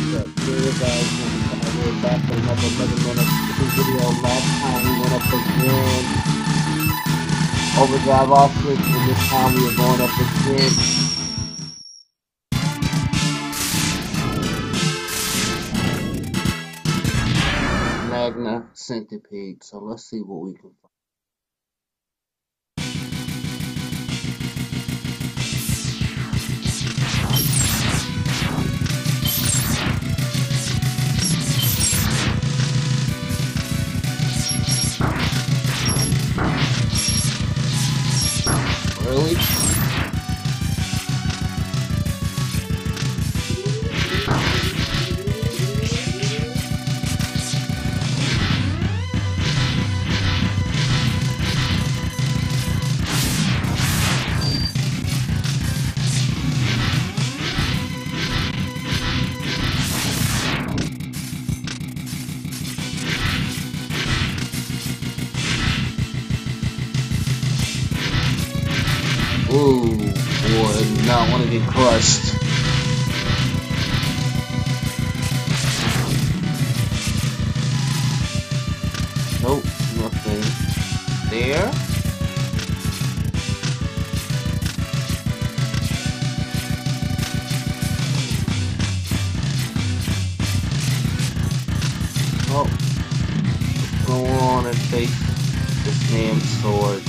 But here guys, we're back for another minute video. Last time we went up against overdrive ostrich, and this time we are going up against magna centapied. So let's see what we can find. Really? Ooh, boy, I do not want to get crushed. Nope, nothing there. Oh, let's go on and face this damn sword.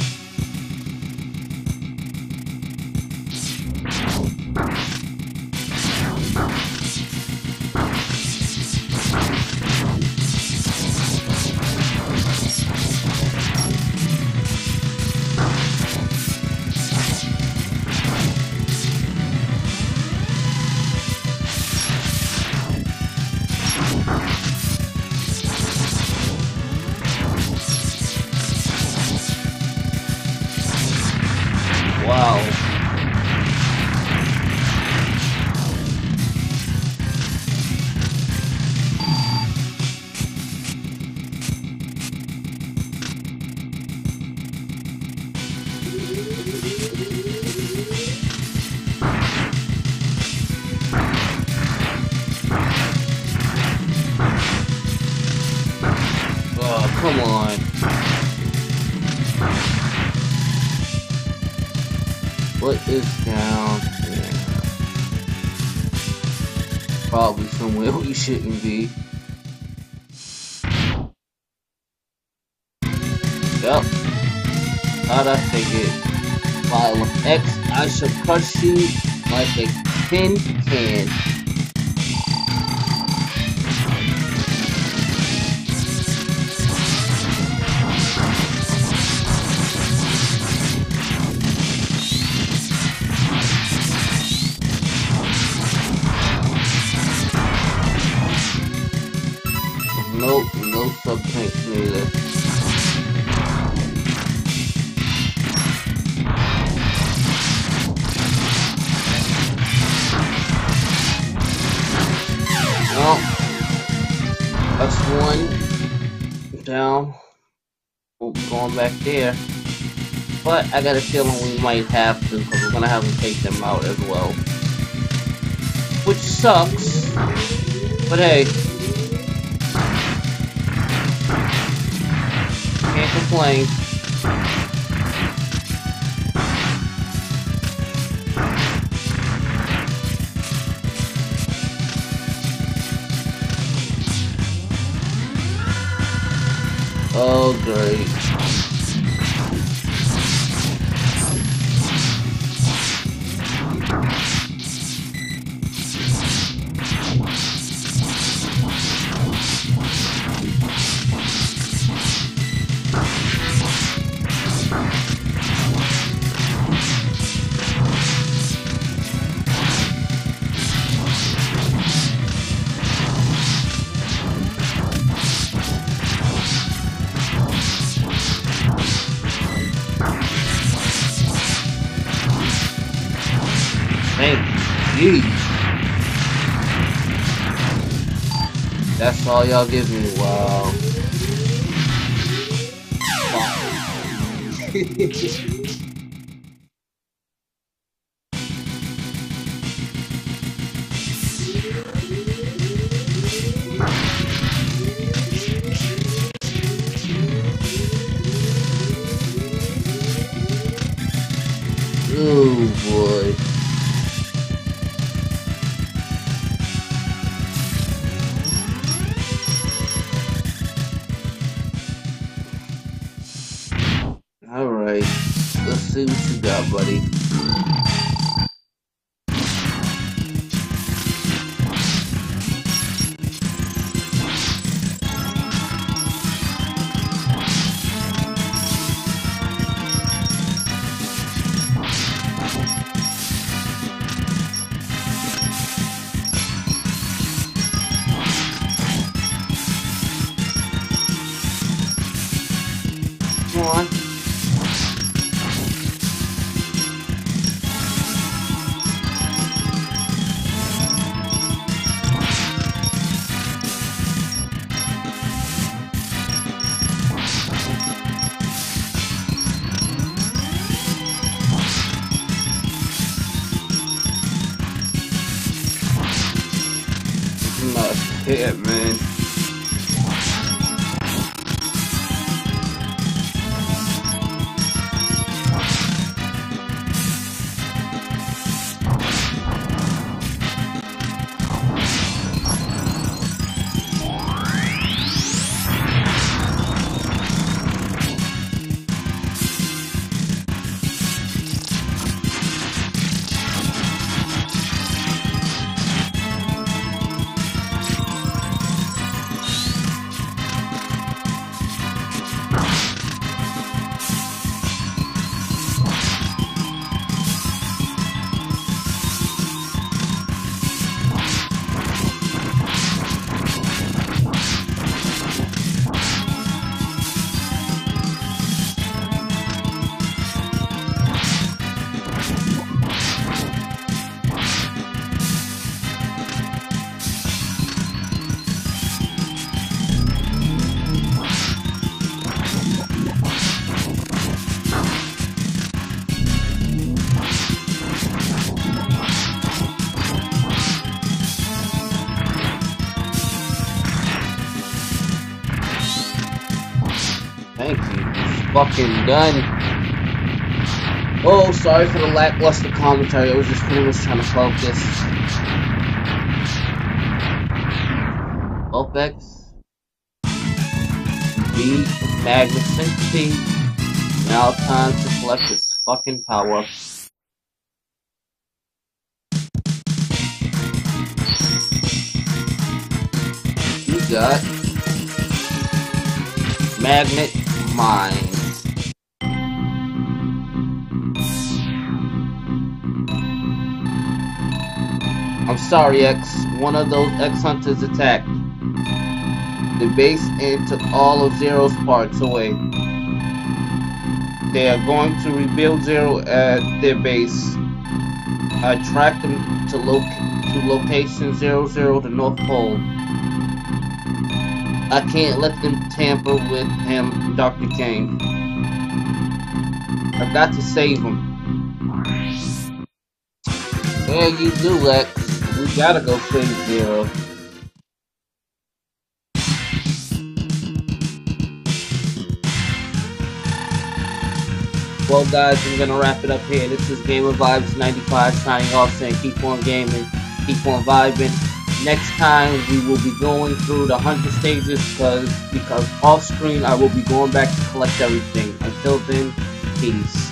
Wow. Oh, come on. What is down here? Probably somewhere we shouldn't be. Yep. How'd I figure? File of X, I shall crush you like a tin can. Nope, no sub-tanks neither. Well, that's one down. We'll be going back there. But I got a feeling we might have to, because we're gonna have to take them out as well. Which sucks. But hey. Can't complain. Oh, great. Thank you. That's all y'all give me. Wow. see what you got, buddy. Come on. Not hit, man. Thank you. Fucking done. Oh, sorry for the lackluster commentary. I was just pretty much trying to focus. OPEX. B. Magna centapied. Now time to collect its fucking power. You got magnet mine. I'm sorry, X. One of those X hunters attacked the base and took all of Zero's parts away. They are going to rebuild Zero at their base. I tracked them to location 00, the North Pole. I can't let them tamper with him, Dr. Kane. I've got to save him. Yeah, you do, X. We gotta go save Zero. Well, guys, I'm gonna wrap it up here. This is Gamer Vibes 95 signing off, saying keep on gaming, keep on vibing. Next time we will be going through the 100 stages because off screen I will be going back to collect everything. Until then, peace.